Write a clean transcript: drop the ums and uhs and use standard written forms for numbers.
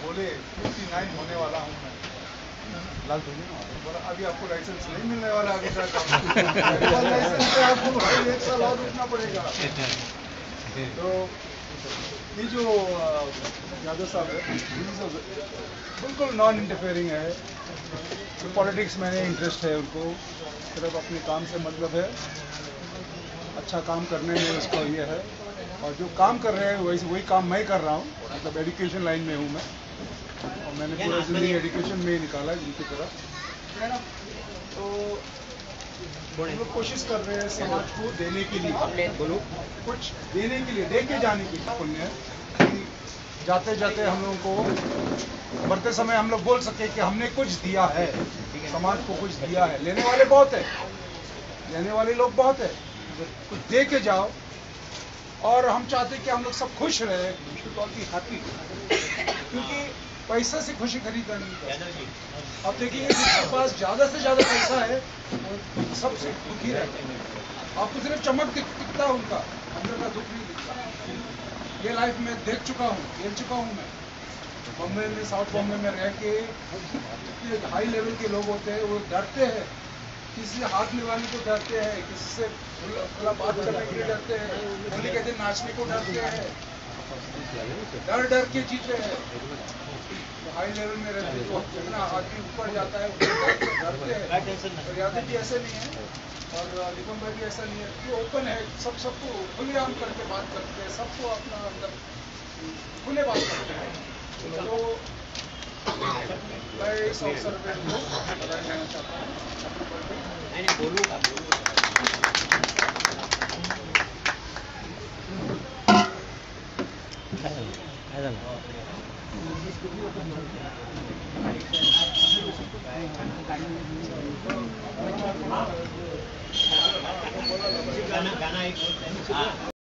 बोले 59 होने वाला हूँ मैं। लाल तो बोला अभी आपको लाइसेंस नहीं मिलने वाला, अभी तक लाइसेंस पे आपको भाई 1 साल और रुकना पड़ेगा। तो ये जो यादव साहब है बिल्कुल नॉन इंटरफेयरिंग है। तो पॉलिटिक्स में इंटरेस्ट है उनको, सिर्फ अपने काम से मतलब है, अच्छा काम करने में उसको ये है। और जो काम कर रहे हैं वही काम मैं कर रहा हूँ, मतलब एजुकेशन लाइन में हूँ मैं, और मैंने पूरा जिंदगी एजुकेशन में ही निकाला जिनकी तरह। तो हम लोग कोशिश कर रहे हैं समाज को देने के लिए, बोलो कुछ देने के लिए, दे के जाने के लिए पुण्य है। जाते जाते हम लोगों को मरते समय हम लोग बोल सके कि हमने कुछ दिया है, समाज को कुछ दिया है। लेने वाले बहुत है, लेने वाले लोग बहुत है, कुछ दे के जाओ। और हम चाहते हैं कि हम लोग सब खुश रहे, हैप्पी, क्योंकि पैसा से खुशी खरीदा नहीं। अब देखिए जिसके पास ज्यादा से ज्यादा पैसा है वो सबसे दुखी रहते हैं। आपको सिर्फ चमक दिखता है उनका, अंदर का दुख नहीं दिखता। ये लाइफ में देख चुका हूँ, खेल चुका हूँ मैं। बॉम्बे में, साउथ बॉम्बे में रह के इतने हाई लेवल के लोग होते हैं, वो डरते हैं, किसी से हाथ मिलाने को डरते हैं, किसी से खुला बात करने के लिए डरते हैं, होली के दिन नाचने को डरते हैं, डर डर के जीते हैं। तो हाई लेवल में रहते हैं, जितना आदमी ऊपर जाता है डरते हैं। और यादव जी ऐसे नहीं है, और निगम भाई भी ऐसा नहीं है, ये ओपन है, सबको खुलेआम करके बात करते हैं, सबको अपना अंदर खुले बात करते हैं। तो मैं इस अवसर पे बधाई देना चाहता हूँ।